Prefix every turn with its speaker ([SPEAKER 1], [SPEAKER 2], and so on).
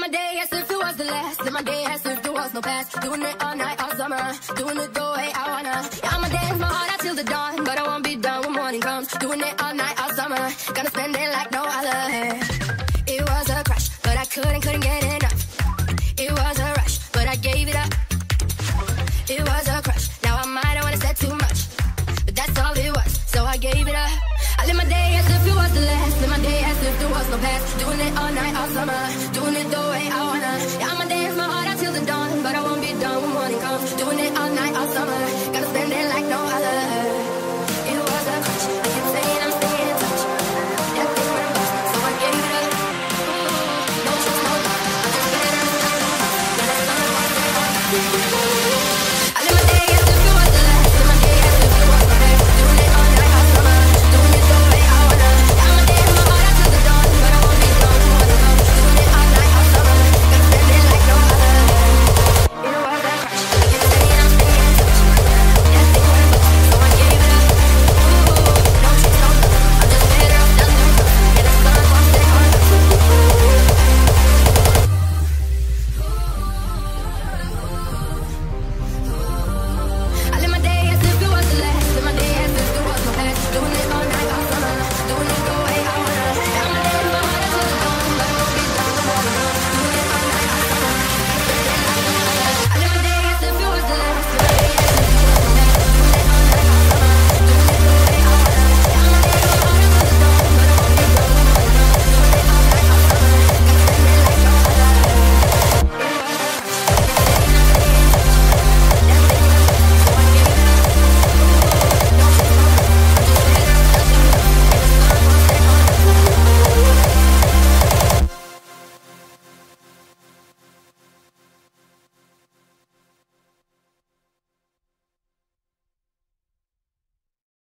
[SPEAKER 1] my day as if it was the last. Live my day as if there was no past. Doing it all night, all summer. Doing it the way I wanna. Yeah, I'ma dance my heart out till the dawn, but I won't be done when morning comes. Doing it all night, all summer. Gonna spend it like no other. It was a crush, but I couldn't get enough. It was a rush, but I gave it up. It was a crush. Now I might have wanna said too much, but that's all it was. So I gave it up. I live my day as if it was the last. Live my day as if there was no past. Doing it all night, all summer.